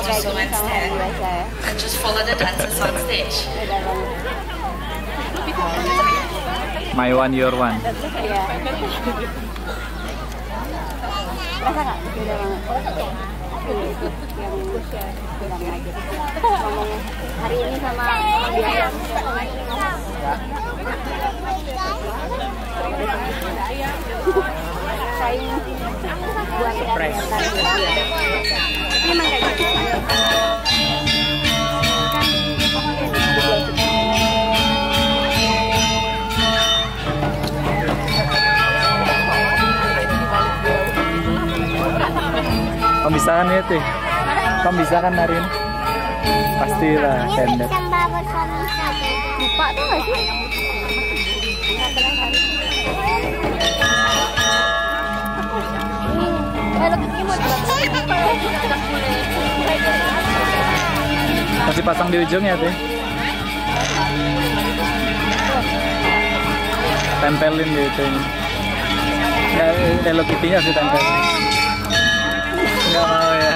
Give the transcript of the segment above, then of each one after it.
susu and stare and just follow the dancers on stage. My one, your one. Iya. Rasa nggak? Beda banget. Itu yang bilang aja. Ngomong hari ini sama dia. Saing buat surprise. Tapi emang kayak gitu. Kamu bisa kan ya teh? Kamu bisa kan hari ini? Pastilah, Pendet. Lupa tuh nggak sih? Masih pasang di ujung ya teh? Tempelin gitu ini. Nggak, Hello Kitty-nya sih tempelin. Nggak mau ya.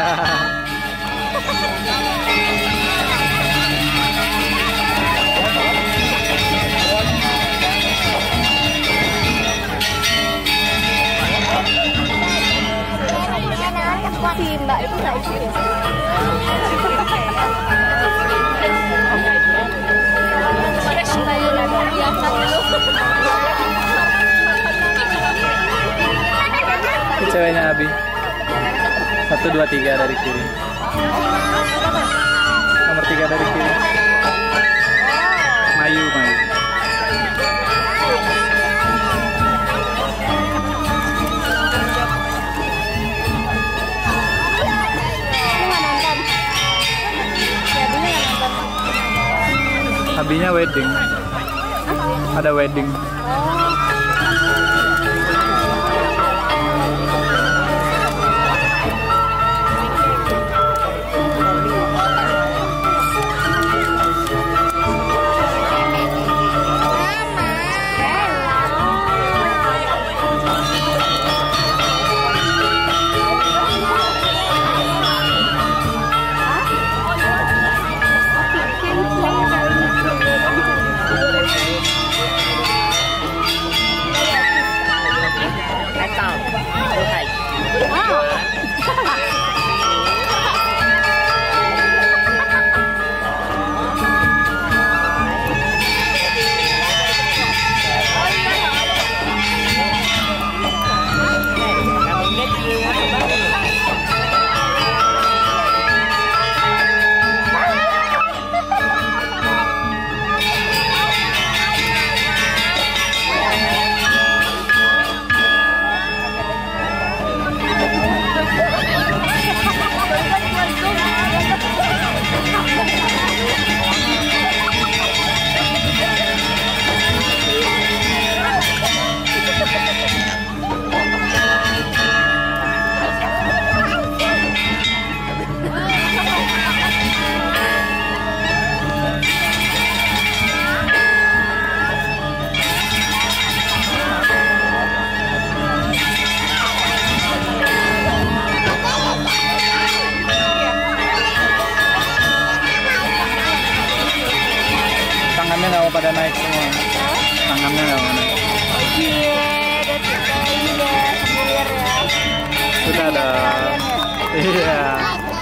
Si Mbak itu nggak isi ya? Itu ceweknya Abi. 1, 2, 3 dari kiri. Nomor 3 dari kiri. Mayu, Mayu. Abinya wedding. Ada wedding. Tangannya nggak mau pada naik semua. Tangannya nggak mau naik. Iya, udah familiar ya. Sudah ada. Iya.